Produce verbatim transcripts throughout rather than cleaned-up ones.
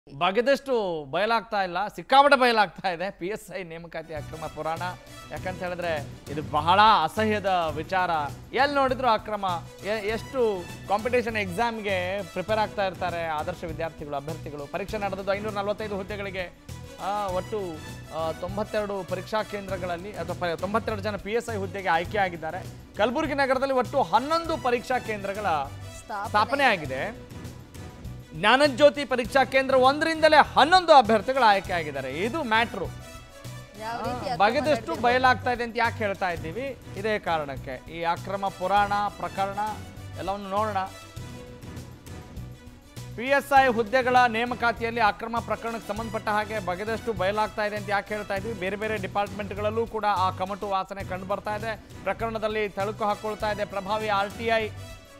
ಬಗೆದಷ್ಟು ಬಯಲಾಗ್ತಾ ಇಲ್ಲ, ಸಿಕ್ಕಾಪಟ್ಟೆ ಬಯಲಾಗ್ತಾ ಇದೆ ಪಿ ಎಸ್ ಐ ನೇಮಕಾತಿ ಅಕ್ರಮ ಪುರಾಣ. ಯಾಕಂತ ಹೇಳಿದ್ರೆ ಇದು ಬಹಳ ಅಸಹ್ಯದ ವಿಚಾರ. ಎಲ್ಲಿ ನೋಡಿದ್ರು ಅಕ್ರಮ. ಎಷ್ಟು ಕಾಂಪಿಟೇಷನ್ ಎಕ್ಸಾಮ್ಗೆ ಪ್ರಿಪೇರ್ ಆಗ್ತಾ ಇರ್ತಾರೆ ಆದರ್ಶ ವಿದ್ಯಾರ್ಥಿಗಳು, ಅಭ್ಯರ್ಥಿಗಳು. ಪರೀಕ್ಷೆ ನಡೆದದ್ದು ಐನೂರ ನಲವತ್ತೈದು ಹುದ್ದೆಗಳಿಗೆ. ಒಟ್ಟು ತೊಂಬತ್ತೆರಡು ಪರೀಕ್ಷಾ ಕೇಂದ್ರಗಳಲ್ಲಿ ಅಥವಾ ತೊಂಬತ್ತೆರಡು ಜನ ಪಿ ಎಸ್ ಐ ಹುದ್ದೆಗೆ ಆಯ್ಕೆ ಆಗಿದ್ದಾರೆ. ಕಲಬುರಗಿ ನಗರದಲ್ಲಿ ಒಟ್ಟು ಹನ್ನೊಂದು ಪರೀಕ್ಷಾ ಕೇಂದ್ರಗಳ ಸ್ಥಾಪನೆ ಆಗಿದೆ. ಜ್ಞಾನಜ್ಯೋತಿ ಪರೀಕ್ಷಾ ಕೇಂದ್ರ ಒಂದರಿಂದಲೇ ಹನ್ನೊಂದು ಅಭ್ಯರ್ಥಿಗಳು ಆಯ್ಕೆ ಆಗಿದ್ದಾರೆ. ಇದು ಮ್ಯಾಟ್ರು. ಬಗೆದಷ್ಟು ಬಯಲಾಗ್ತಾ ಇದೆ ಅಂತ ಯಾಕೆ ಹೇಳ್ತಾ ಇದ್ದೀವಿ? ಇದೇ ಕಾರಣಕ್ಕೆ. ಈ ಅಕ್ರಮ ಪುರಾಣ ಪ್ರಕರಣ ಎಲ್ಲವನ್ನು ನೋಡೋಣ. ಪಿ ಎಸ್ ಐ ಹುದ್ದೆಗಳ ನೇಮಕಾತಿಯಲ್ಲಿ ಅಕ್ರಮ ಪ್ರಕರಣಕ್ಕೆ ಸಂಬಂಧಪಟ್ಟ ಹಾಗೆ ಬಗೆದಷ್ಟು ಬಯಲಾಗ್ತಾ ಇದೆ ಅಂತ ಯಾಕೆ ಹೇಳ್ತಾ ಇದ್ವಿ? ಬೇರೆ ಬೇರೆ ಡಿಪಾರ್ಟ್ಮೆಂಟ್ಗಳಲ್ಲೂ ಕೂಡ ಆ ಕಮಟು ವಾಸನೆ ಕಂಡು ಬರ್ತಾ ಇದೆ. ಪ್ರಕರಣದಲ್ಲಿ ತಳುಕು ಹಾಕೊಳ್ತಾ ಇದೆ ಪ್ರಭಾವಿ ಆರ್ ಟಿ ಐ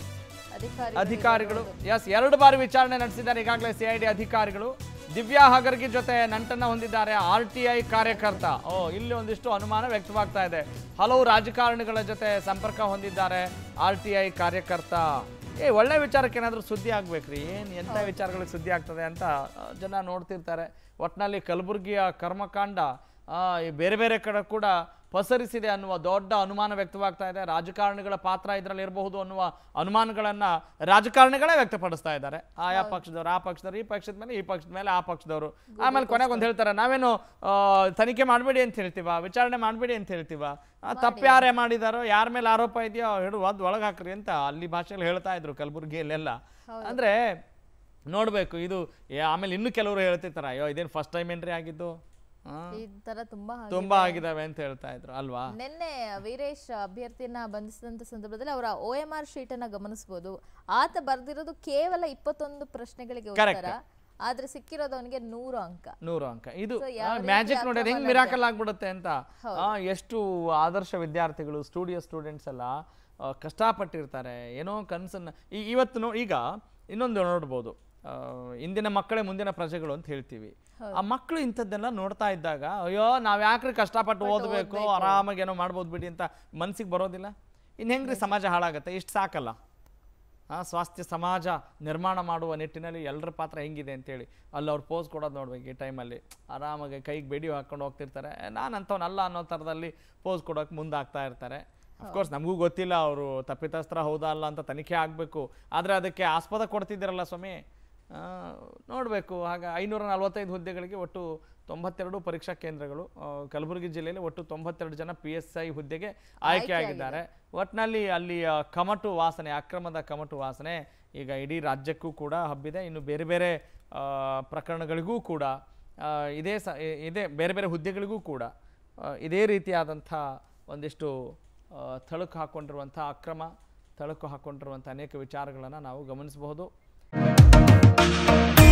ಅಧಿಕಾರಿಗಳು. ಎಸ್, ಎರಡು ಬಾರಿ ವಿಚಾರಣೆ ನಡೆಸಿದ್ದಾರೆ ಈಗಾಗಲೇ ಸಿ ಐ ಡಿ ಅಧಿಕಾರಿಗಳು. ದಿವ್ಯಾ ಹಗರ್ಗಿ ಜೊತೆ ನಂಟನ್ನ ಹೊಂದಿದ್ದಾರೆ ಆರ್ ಟಿ ಐ ಕಾರ್ಯಕರ್ತ. ಓ, ಇಲ್ಲಿ ಒಂದಿಷ್ಟು ಅನುಮಾನ ವ್ಯಕ್ತವಾಗ್ತಾ ಇದೆ. ಹಲವು ರಾಜಕಾರಣಿಗಳ ಜೊತೆ ಸಂಪರ್ಕ ಹೊಂದಿದ್ದಾರೆ ಆರ್ ಟಿ ಐ ಕಾರ್ಯಕರ್ತ. ಏ, ಒಳ್ಳೆ ವಿಚಾರಕ್ಕೆ ಏನಾದರೂ ಸುದ್ದಿ ಆಗ್ಬೇಕ್ರಿ. ಏನು ಎಂಥ ವಿಚಾರಗಳಿಗೆ ಸುದ್ದಿ ಆಗ್ತದೆ ಅಂತ ಜನ ನೋಡ್ತಿರ್ತಾರೆ. ಒಟ್ಟಿನಲ್ಲಿ ಕಲಬುರಗಿಯ ಕರ್ಮಕಾಂಡ ಬೇರೆ ಬೇರೆ ಕಡೆ ಕೂಡ ಪಸರಿಸಿದೆ ಅನ್ನುವ ದೊಡ್ಡ ಅನುಮಾನ ವ್ಯಕ್ತವಾಗ್ತಾ ಇದೆ. ರಾಜಕಾರಣಿಗಳ ಪಾತ್ರ ಇದರಲ್ಲಿ ಇರಬಹುದು ಅನ್ನುವ ಅನುಮಾನಗಳನ್ನ ರಾಜಕಾರಣಿಗಳೇ ವ್ಯಕ್ತಪಡಿಸ್ತಾ ಇದ್ದಾರೆ. ಆಯಾ ಪಕ್ಷದವರು ಆ ಪಕ್ಷದವರು, ಈ ಪಕ್ಷದ ಮೇಲೆ ಈ ಪಕ್ಷದ ಮೇಲೆ ಆ ಪಕ್ಷದವರು. ಆಮೇಲೆ ಕೊನೆಗೆ ಒಂದು ಹೇಳ್ತಾರೆ, ನಾವೇನು ತನಿಖೆ ಮಾಡಬೇಡಿ ಅಂತ ಹೇಳ್ತೀವ, ವಿಚಾರಣೆ ಮಾಡಬೇಡಿ ಅಂತ ಹೇಳ್ತೀವ. ತಪ್ಪು ಯಾರೇ ಮಾಡಿದಾರೋ, ಯಾರ ಮೇಲೆ ಆರೋಪ ಇದೆಯೋ ಹೇಳು ಅದು ಒಳಗೆ ಹಾಕ್ರಿ ಅಂತ ಅಲ್ಲಿ ಭಾಷೆಯಲ್ಲಿ ಹೇಳ್ತಾ ಇದ್ರು ಕಲಬುರಗಿಯಲ್ಲೆಲ್ಲ. ಅಂದ್ರೆ ನೋಡ್ಬೇಕು ಇದು. ಆಮೇಲೆ ಇನ್ನು ಕೆಲವರು ಹೇಳ್ತಿರ್ತಾರೆ, ಅಯ್ಯೋ ಇದೇನು ಫಸ್ಟ್ ಟೈಮ್ ಎಂಟ್ರಿ ಆಗಿದ್ದು, ತುಂಬಾ ಆಗಿದಾವೆ ಅಂತ ಹೇಳ್ತಾ ಇದ್ರು ಅಲ್ವಾ. ನಿನ್ನೆ ವೀರೇಶ್ ಅಭ್ಯರ್ಥಿಯನ್ನ ಬಂಧಿಸಿದಂತ ಸಂದರ್ಭದಲ್ಲಿ ಅವರ ಓ ಎಂ ಆರ್ ಶೀಟ್ ಅನ್ನ ಗಮನಿಸಬಹುದು. ಆತ ಬರ್ದಿರೋದು ಕೇವಲ ಇಪ್ಪತ್ತೊಂದು ಪ್ರಶ್ನೆಗಳಿಗೆ ಉತ್ತರ, ಆದ್ರೆ ಸಿಕ್ಕಿರೋದು ಅವನಿಗೆ ನೂರು ಅಂಕ. ನೂರು ಅಂಕ. ಇದು ಮ್ಯಾಜಿಕ್ ನೋಡಿ, ಹೆಂಗ್ ಮಿರಾಕಲ್ ಆಗ್ಬಿಡುತ್ತೆ ಅಂತ. ಎಷ್ಟು ಆದರ್ಶ ವಿದ್ಯಾರ್ಥಿಗಳು, ಸ್ಟುಡಿಯೋ ಸ್ಟೂಡೆಂಟ್ಸ್ ಎಲ್ಲ ಕಷ್ಟಪಟ್ಟಿರ್ತಾರೆ. ಏನೋ ಕನಸನ್ನ ಇವತ್ತು ನೋ ಈಗ ಇನ್ನೊಂದು ನೋಡ್ಬೋದು, ಇಂದಿನ ಮಕ್ಕಳೇ ಮುಂದಿನ ಪ್ರಜೆಗಳು ಅಂತ ಹೇಳ್ತೀವಿ. ಆ ಮಕ್ಕಳು ಇಂಥದ್ದೆಲ್ಲ ನೋಡ್ತಾ ಇದ್ದಾಗ ಅಯ್ಯೋ ನಾವ್ ಯಾಕ್ರಿ ಕಷ್ಟಪಟ್ಟು ಓದಬೇಕು, ಆರಾಮಾಗಿ ಏನೋ ಮಾಡ್ಬೋದು ಬಿಡಿ ಅಂತ ಮನ್ಸಿಗೆ ಬರೋದಿಲ್ಲ. ಇನ್ನು ಹೆಂಗ್ರಿ ಸಮಾಜ ಹಾಳಾಗತ್ತೆ? ಇಷ್ಟು ಸಾಕಲ್ಲ. ಆ ಸ್ವಾಸ್ಥ್ಯ ಸಮಾಜ ನಿರ್ಮಾಣ ಮಾಡುವ ನಿಟ್ಟಿನಲ್ಲಿ ಎಲ್ಲರ ಪಾತ್ರ ಹೆಂಗಿದೆ ಅಂತೇಳಿ ಅಲ್ಲಿ ಅವ್ರು ಪೋಸ್ ಕೊಡೋದು ನೋಡ್ಬೇಕು. ಈ ಟೈಮಲ್ಲಿ ಆರಾಮಾಗಿ ಕೈಗೆ ಬೆಡಿ ಹಾಕೊಂಡು ಹೋಗ್ತಿರ್ತಾರೆ. ನಾನು ಅಂಥವ್ನಲ್ಲ ಅನ್ನೋ ಥರದಲ್ಲಿ ಪೋಸ್ ಕೊಡೋಕೆ ಮುಂದಾಗ್ತಾ ಇರ್ತಾರೆ. ಅಫ್ಕೋರ್ಸ್ ನಮಗೂ ಗೊತ್ತಿಲ್ಲ ಅವರು ತಪ್ಪಿತಸ್ತ್ರ ಹೌದಾ ಅಲ್ಲ ಅಂತ ತನಿಖೆ ಆಗಬೇಕು. ಆದರೆ ಅದಕ್ಕೆ ಆಸ್ಪದ ಕೊಡ್ತಿದ್ದೀರಲ್ಲ ಸ್ವಾಮಿ, ನೋಡಬೇಕು. ಹಾಗೆ ಐನೂರ ನಲವತ್ತೈದು ಹುದ್ದೆಗಳಿಗೆ ಒಟ್ಟು ತೊಂಬತ್ತೆರಡು ಪರೀಕ್ಷಾ ಕೇಂದ್ರಗಳು. ಕಲಬುರಗಿ ಜಿಲ್ಲೆಯಲ್ಲಿ ಒಟ್ಟು ತೊಂಬತ್ತೆರಡು ಜನ ಪಿ ಎಸ್ ಐ ಹುದ್ದೆಗೆ ಆಯ್ಕೆ ಆಗಿದ್ದಾರೆ. ಒಟ್ಟಿನಲ್ಲಿ ಅಲ್ಲಿಯ ಕಮಟು ವಾಸನೆ, ಅಕ್ರಮದ ಕಮಟು ವಾಸನೆ ಈಗ ಇಡೀ ರಾಜ್ಯಕ್ಕೂ ಕೂಡ ಹಬ್ಬಿದೆ. ಇನ್ನು ಬೇರೆ ಬೇರೆ ಪ್ರಕರಣಗಳಿಗೂ ಕೂಡ ಇದೇ ಸ ಇದೇ ಬೇರೆ ಬೇರೆ ಹುದ್ದೆಗಳಿಗೂ ಕೂಡ ಇದೇ ರೀತಿಯಾದಂಥ ಒಂದಿಷ್ಟು ತಳುಕು ಹಾಕ್ಕೊಂಡಿರುವಂಥ ಅಕ್ರಮ, ತಳುಕು ಹಾಕ್ಕೊಂಡಿರುವಂಥ ಅನೇಕ ವಿಚಾರಗಳನ್ನು ನಾವು ಗಮನಿಸಬಹುದು.